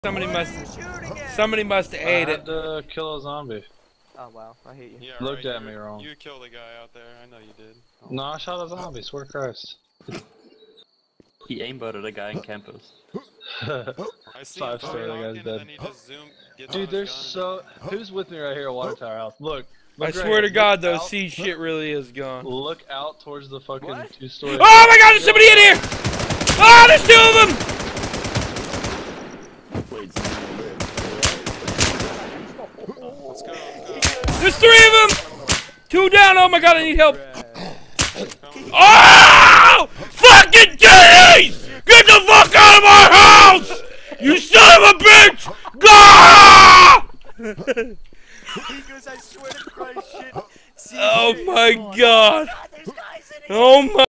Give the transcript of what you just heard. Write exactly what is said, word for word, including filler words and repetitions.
Somebody must. Somebody must have ate I it. had to kill a zombie. Oh wow, I hate you. Yeah, Looked right, at you, me wrong. You killed a guy out there. I know you did. Oh. No, I shot a zombie. Swear to Christ. He aimbotted a guy in campus. I see Five him star, that talking, guy's and dead. then he just zoom, gets Dude, on there's his gun. so. Who's with me right here at Water Tower House? Look. look I right swear here. to God, Look though, out- C shit really is gone. Look out towards the fucking What? two-story. Oh my God! There's somebody in here! Oh, there's two of them! Let's go, let's go. There's three of them! Two down! Oh my God! I need help! Oh! Fucking kitties! Get the fuck out of my house! You son of a bitch! Go! He goes, I swear to Christ, shit. Oh my God! Oh my.